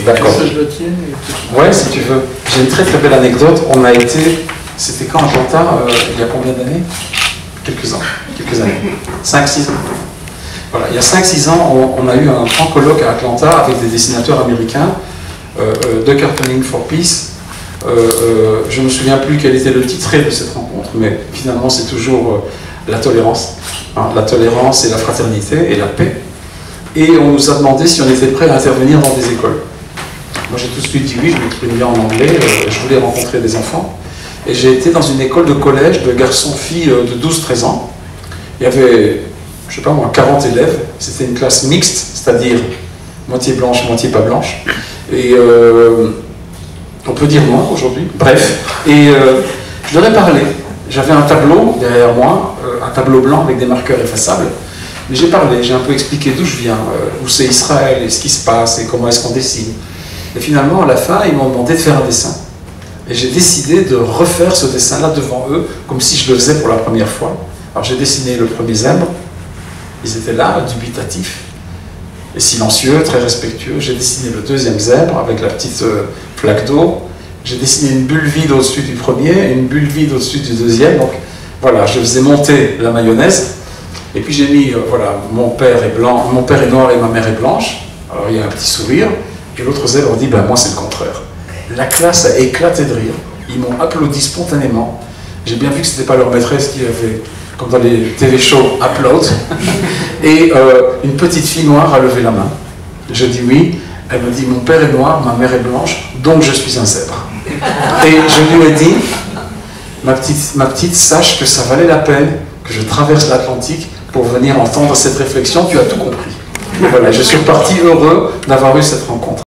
D'accord. Ça, je le tiens. Ouais, si tu veux. J'ai une très très belle anecdote. On a été, c'était quand Atlanta, il y a combien d'années? Quelques années. 5-6 ans. Voilà, il y a 5-6 ans, on a eu un grand colloque à Atlanta avec des dessinateurs américains, de Cartooning for Peace. Je ne me souviens plus quel était le titre de cette rencontre, mais finalement c'est toujours la tolérance. Hein, la tolérance et la fraternité et la paix. Et on nous a demandé si on était prêt à intervenir dans des écoles. Moi j'ai tout de suite dit oui, je m'exprime bien en anglais, je voulais rencontrer des enfants. Et j'ai été dans une école de collège de garçons-filles de 12-13 ans. Il y avait, je sais pas moi, 40 élèves. C'était une classe mixte, c'est-à-dire moitié blanche, moitié pas blanche. Et on peut dire noir aujourd'hui. Bref. Et je leur ai parlé. J'avais un tableau derrière moi, un tableau blanc avec des marqueurs effaçables. Mais j'ai parlé, j'ai un peu expliqué d'où je viens, où c'est Israël et ce qui se passe et comment est-ce qu'on dessine. Et finalement, à la fin, ils m'ont demandé de faire un dessin. Et j'ai décidé de refaire ce dessin-là devant eux, comme si je le faisais pour la première fois. Alors j'ai dessiné le premier zèbre, ils étaient là, dubitatifs, et silencieux, très respectueux. J'ai dessiné le deuxième zèbre avec la petite flaque d'eau. J'ai dessiné une bulle vide au-dessus du premier, une bulle vide au-dessus du deuxième. Donc voilà, je faisais monter la mayonnaise. Et puis j'ai mis, voilà, mon père est blanc, mon père est noir et ma mère est blanche. Alors il y a un petit sourire. Et l'autre zèbre dit, ben moi c'est le contraire. La classe a éclaté de rire. Ils m'ont applaudi spontanément. J'ai bien vu que ce n'était pas leur maîtresse qui avait, comme dans les TV shows, applaud. Et une petite fille noire a levé la main. Je dis oui. Elle me dit, mon père est noir, ma mère est blanche, donc je suis un zèbre. Et je lui ai dit, ma petite, sache que ça valait la peine que je traverse l'Atlantique pour venir entendre cette réflexion. Tu as tout compris. Et voilà, je suis reparti heureux d'avoir eu cette rencontre.